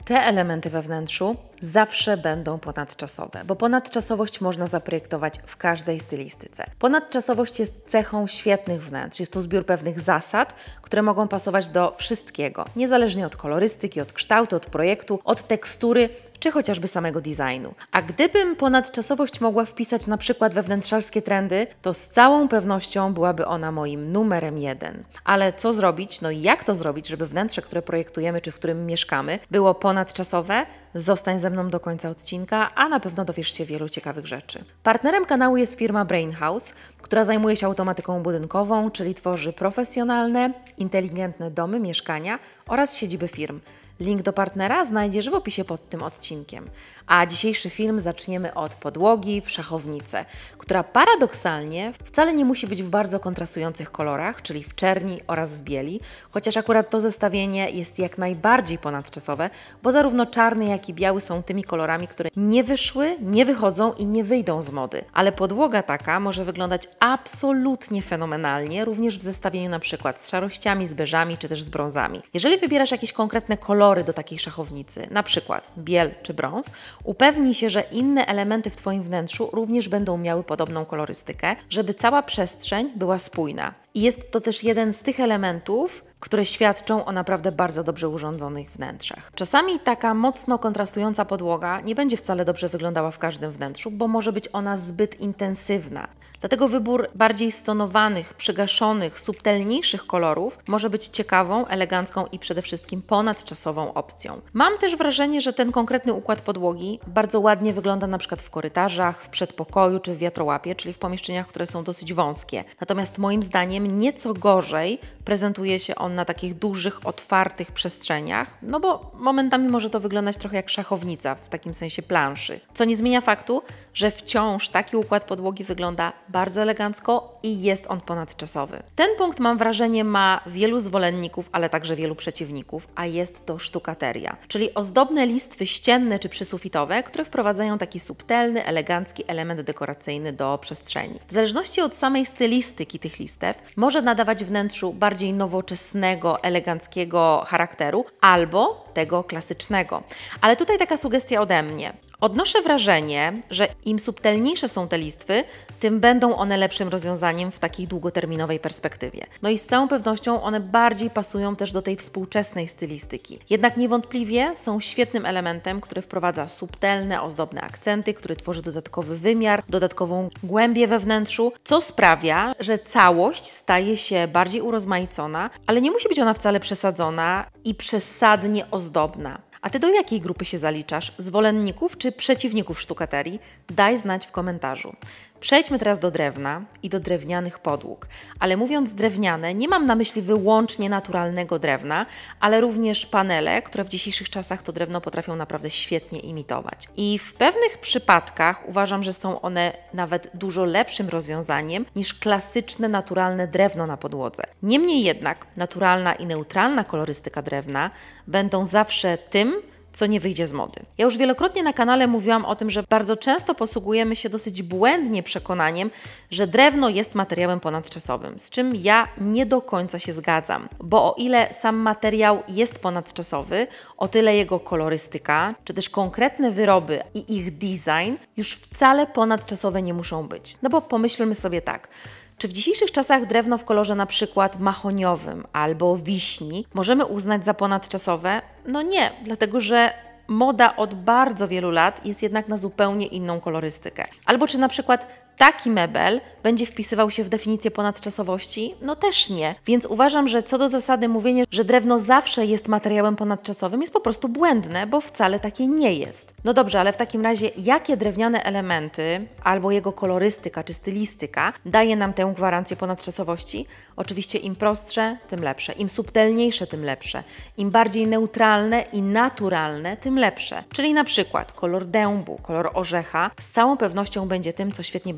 Te elementy we wnętrzu zawsze będą ponadczasowe, bo ponadczasowość można zaprojektować w każdej stylistyce. Ponadczasowość jest cechą świetnych wnętrz. Jest to zbiór pewnych zasad, które mogą pasować do wszystkiego, niezależnie od kolorystyki, od kształtu, od projektu, od tekstury, czy chociażby samego designu. A gdybym ponadczasowość mogła wpisać na przykład we wnętrzarskie trendy, to z całą pewnością byłaby ona moim numerem 1. Ale co zrobić, no i jak to zrobić, żeby wnętrze, które projektujemy, czy w którym mieszkamy, było ponadczasowe? Zostań ze mną do końca odcinka, a na pewno dowiesz się wielu ciekawych rzeczy. Partnerem kanału jest firma Brain House, która zajmuje się automatyką budynkową, czyli tworzy profesjonalne, inteligentne domy, mieszkania oraz siedziby firm. Link do partnera znajdziesz w opisie pod tym odcinkiem. A dzisiejszy film zaczniemy od podłogi w szachownicę, która paradoksalnie wcale nie musi być w bardzo kontrastujących kolorach, czyli w czerni oraz w bieli, chociaż akurat to zestawienie jest jak najbardziej ponadczasowe, bo zarówno czarny, jak i biały są tymi kolorami, które nie wyszły, nie wychodzą i nie wyjdą z mody. Ale podłoga taka może wyglądać absolutnie fenomenalnie, również w zestawieniu na przykład z szarościami, z beżami czy też z brązami. Jeżeli wybierasz jakieś konkretne kolory do takiej szachownicy, na przykład biel czy brąz, upewnij się, że inne elementy w Twoim wnętrzu również będą miały podobną kolorystykę, żeby cała przestrzeń była spójna. I jest to też jeden z tych elementów, które świadczą o naprawdę bardzo dobrze urządzonych wnętrzach. Czasami taka mocno kontrastująca podłoga nie będzie wcale dobrze wyglądała w każdym wnętrzu, bo może być ona zbyt intensywna. Dlatego wybór bardziej stonowanych, przygaszonych, subtelniejszych kolorów może być ciekawą, elegancką i przede wszystkim ponadczasową opcją. Mam też wrażenie, że ten konkretny układ podłogi bardzo ładnie wygląda na przykład w korytarzach, w przedpokoju czy w wiatrołapie, czyli w pomieszczeniach, które są dosyć wąskie. Natomiast moim zdaniem nieco gorzej prezentuje się on na takich dużych, otwartych przestrzeniach, no bo momentami może to wyglądać trochę jak szachownica, w takim sensie planszy. Co nie zmienia faktu, że wciąż taki układ podłogi wygląda bardzo elegancko i jest on ponadczasowy. Ten punkt, mam wrażenie, ma wielu zwolenników, ale także wielu przeciwników, a jest to sztukateria, czyli ozdobne listwy ścienne czy przysufitowe, które wprowadzają taki subtelny, elegancki element dekoracyjny do przestrzeni. W zależności od samej stylistyki tych listew może nadawać wnętrzu bardziej nowoczesnego, eleganckiego charakteru albo tego klasycznego. Ale tutaj taka sugestia ode mnie. Odnoszę wrażenie, że im subtelniejsze są te listwy, tym będą one lepszym rozwiązaniem w takiej długoterminowej perspektywie. No i z całą pewnością one bardziej pasują też do tej współczesnej stylistyki. Jednak niewątpliwie są świetnym elementem, który wprowadza subtelne, ozdobne akcenty, który tworzy dodatkowy wymiar, dodatkową głębię we wnętrzu, co sprawia, że całość staje się bardziej urozmaicona, ale nie musi być ona wcale przesadzona i przesadnie ozdobna. A Ty do jakiej grupy się zaliczasz? Zwolenników czy przeciwników sztukaterii? Daj znać w komentarzu. Przejdźmy teraz do drewna i do drewnianych podłóg. Ale mówiąc drewniane, nie mam na myśli wyłącznie naturalnego drewna, ale również panele, które w dzisiejszych czasach to drewno potrafią naprawdę świetnie imitować. I w pewnych przypadkach uważam, że są one nawet dużo lepszym rozwiązaniem niż klasyczne, naturalne drewno na podłodze. Niemniej jednak naturalna i neutralna kolorystyka drewna będą zawsze tym, co nie wyjdzie z mody. Ja już wielokrotnie na kanale mówiłam o tym, że bardzo często posługujemy się dosyć błędnie przekonaniem, że drewno jest materiałem ponadczasowym, z czym ja nie do końca się zgadzam, bo o ile sam materiał jest ponadczasowy, o tyle jego kolorystyka, czy też konkretne wyroby i ich design już wcale ponadczasowe nie muszą być. No bo pomyślmy sobie tak. Czy w dzisiejszych czasach drewno w kolorze na przykład mahoniowym albo wiśni możemy uznać za ponadczasowe? No nie, dlatego że moda od bardzo wielu lat jest jednak na zupełnie inną kolorystykę. Albo czy na przykład taki mebel będzie wpisywał się w definicję ponadczasowości? No też nie. Więc uważam, że co do zasady mówienie, że drewno zawsze jest materiałem ponadczasowym jest po prostu błędne, bo wcale takie nie jest. No dobrze, ale w takim razie jakie drewniane elementy albo jego kolorystyka czy stylistyka daje nam tę gwarancję ponadczasowości? Oczywiście im prostsze, tym lepsze. Im subtelniejsze, tym lepsze. Im bardziej neutralne i naturalne, tym lepsze. Czyli na przykład kolor dębu, kolor orzecha z całą pewnością będzie tym, co świetnie będzie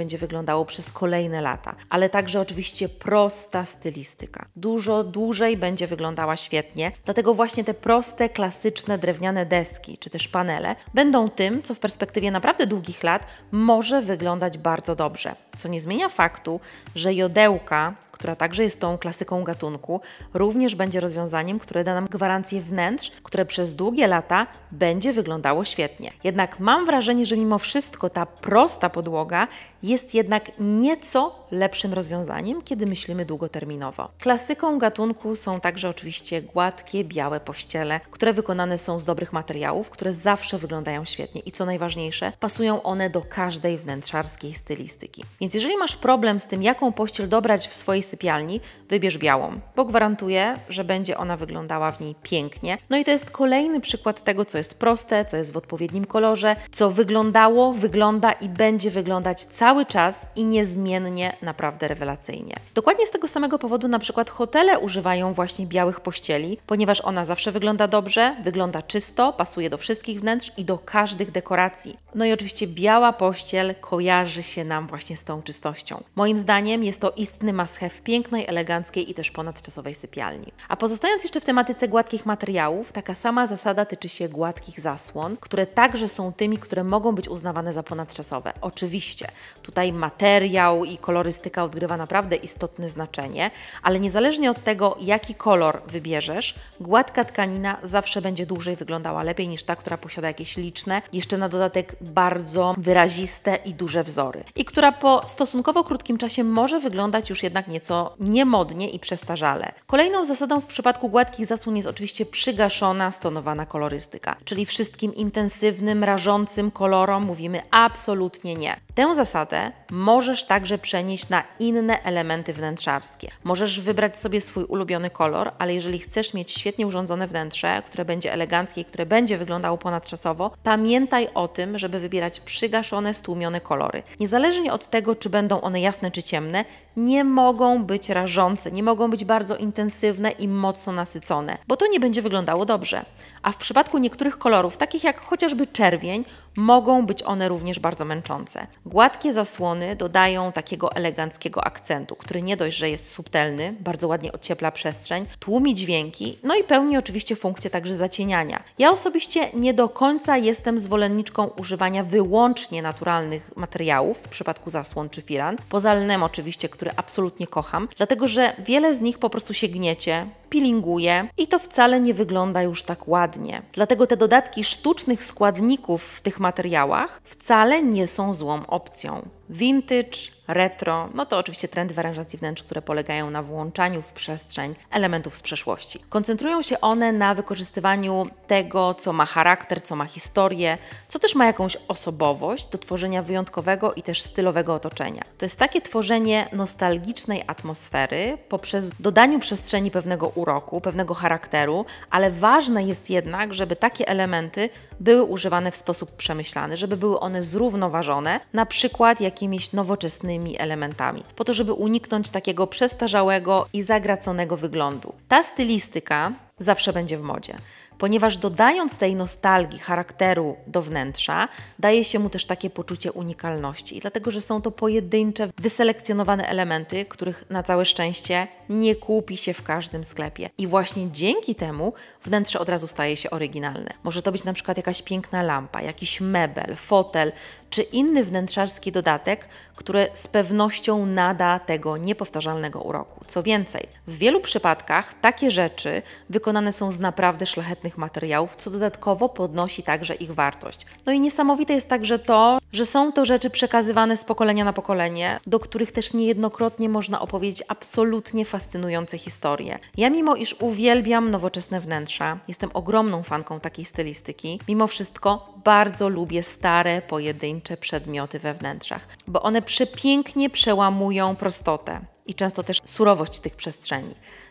będzie wyglądało przez kolejne lata, ale także oczywiście prosta stylistyka. Dużo dłużej będzie wyglądała świetnie, dlatego właśnie te proste, klasyczne drewniane deski czy też panele będą tym, co w perspektywie naprawdę długich lat może wyglądać bardzo dobrze. Co nie zmienia faktu, że jodełka, która także jest tą klasyką gatunku, również będzie rozwiązaniem, które da nam gwarancję wnętrz, które przez długie lata będzie wyglądało świetnie. Jednak mam wrażenie, że mimo wszystko ta prosta podłoga jest jednak nieco lepszym rozwiązaniem, kiedy myślimy długoterminowo. Klasyką gatunku są także oczywiście gładkie, białe pościele, które wykonane są z dobrych materiałów, które zawsze wyglądają świetnie i co najważniejsze, pasują one do każdej wnętrzarskiej stylistyki. Więc jeżeli masz problem z tym, jaką pościel dobrać w swojej sypialni, wybierz białą, bo gwarantuję, że będzie ona wyglądała w niej pięknie. No i to jest kolejny przykład tego, co jest proste, co jest w odpowiednim kolorze, co wyglądało, wygląda i będzie wyglądać cały czas i niezmiennie naprawdę rewelacyjnie. Dokładnie z tego samego powodu na przykład hotele używają właśnie białych pościeli, ponieważ ona zawsze wygląda dobrze, wygląda czysto, pasuje do wszystkich wnętrz i do każdych dekoracji. No i oczywiście biała pościel kojarzy się nam właśnie z tą czystością. Moim zdaniem jest to istny must have w pięknej, eleganckiej i też ponadczasowej sypialni. A pozostając jeszcze w tematyce gładkich materiałów, taka sama zasada tyczy się gładkich zasłon, które także są tymi, które mogą być uznawane za ponadczasowe. Oczywiście, tutaj materiał i kolorystyka odgrywa naprawdę istotne znaczenie, ale niezależnie od tego, jaki kolor wybierzesz, gładka tkanina zawsze będzie dłużej wyglądała lepiej niż ta, która posiada jakieś liczne, jeszcze na dodatek bardzo wyraziste i duże wzory. I która po stosunkowo krótkim czasie może wyglądać już jednak nieco niemodnie i przestarzale. Kolejną zasadą w przypadku gładkich zasłon jest oczywiście przygaszona, stonowana kolorystyka, czyli wszystkim intensywnym, rażącym kolorom mówimy absolutnie nie. Tę zasadę możesz także przenieść na inne elementy wnętrzarskie. Możesz wybrać sobie swój ulubiony kolor, ale jeżeli chcesz mieć świetnie urządzone wnętrze, które będzie eleganckie i które będzie wyglądało ponadczasowo, pamiętaj o tym, żeby wybierać przygaszone, stłumione kolory. Niezależnie od tego, czy będą one jasne czy ciemne, nie mogą być rażące, nie mogą być bardzo intensywne i mocno nasycone, bo to nie będzie wyglądało dobrze. A w przypadku niektórych kolorów, takich jak chociażby czerwień, mogą być one również bardzo męczące. Gładkie zasłony dodają takiego eleganckiego akcentu, który nie dość, że jest subtelny, bardzo ładnie ociepla przestrzeń, tłumi dźwięki, no i pełni oczywiście funkcję także zacieniania. Ja osobiście nie do końca jestem zwolenniczką używania wyłącznie naturalnych materiałów w przypadku zasłon czy firan, poza lnem oczywiście, który absolutnie kocham, dlatego że wiele z nich po prostu się gniecie, pilinguje i to wcale nie wygląda już tak ładnie. Dlatego te dodatki sztucznych składników w tych materiałach wcale nie są złą opcją. Vintage, retro, no to oczywiście trendy w aranżacji wnętrz, które polegają na włączaniu w przestrzeń elementów z przeszłości. Koncentrują się one na wykorzystywaniu tego, co ma charakter, co ma historię, co też ma jakąś osobowość do tworzenia wyjątkowego i też stylowego otoczenia. To jest takie tworzenie nostalgicznej atmosfery poprzez dodaniu przestrzeni pewnego uroku, pewnego charakteru, ale ważne jest jednak, żeby takie elementy były używane w sposób przemyślany, żeby były one zrównoważone, na przykład jakimiś nowoczesnymi elementami, po to, żeby uniknąć takiego przestarzałego i zagraconego wyglądu. Ta stylistyka zawsze będzie w modzie, ponieważ dodając tej nostalgii, charakteru do wnętrza, daje się mu też takie poczucie unikalności. I dlatego, że są to pojedyncze, wyselekcjonowane elementy, których na całe szczęście nie kupi się w każdym sklepie. I właśnie dzięki temu wnętrze od razu staje się oryginalne. Może to być na przykład jakaś piękna lampa, jakiś mebel, fotel, czy inny wnętrzarski dodatek, który z pewnością nada tego niepowtarzalnego uroku. Co więcej, w wielu przypadkach takie rzeczy wykonane są z naprawdę szlachetnych materiałów, co dodatkowo podnosi także ich wartość. No i niesamowite jest także to, że są to rzeczy przekazywane z pokolenia na pokolenie, do których też niejednokrotnie można opowiedzieć absolutnie fascynujące historie. Ja mimo iż uwielbiam nowoczesne wnętrza, jestem ogromną fanką takiej stylistyki, mimo wszystko bardzo lubię stare, pojedyncze przedmioty we wnętrzach, bo one przepięknie przełamują prostotę i często też surowość tych przestrzeni.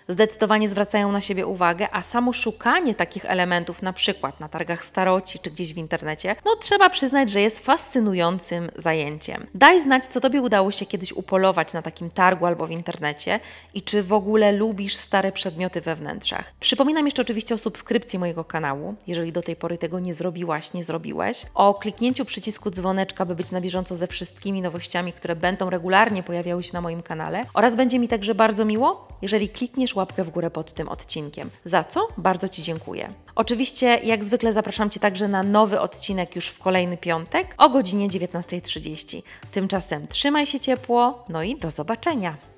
zdecydowanie zwracają na siebie uwagę, a samo szukanie takich elementów, na przykład na targach staroci czy gdzieś w internecie, no trzeba przyznać, że jest fascynującym zajęciem. Daj znać, co Tobie udało się kiedyś upolować na takim targu albo w internecie i czy w ogóle lubisz stare przedmioty we wnętrzach. Przypominam jeszcze oczywiście o subskrypcji mojego kanału, jeżeli do tej pory tego nie zrobiłaś, nie zrobiłeś, o kliknięciu przycisku dzwoneczka, by być na bieżąco ze wszystkimi nowościami, które będą regularnie pojawiały się na moim kanale, oraz będzie mi także bardzo miło, jeżeli klikniesz łapkę w górę pod tym odcinkiem. Za co bardzo Ci dziękuję. Oczywiście, jak zwykle zapraszam Cię także na nowy odcinek już w kolejny piątek o godzinie 19:30. Tymczasem trzymaj się ciepło, no i do zobaczenia.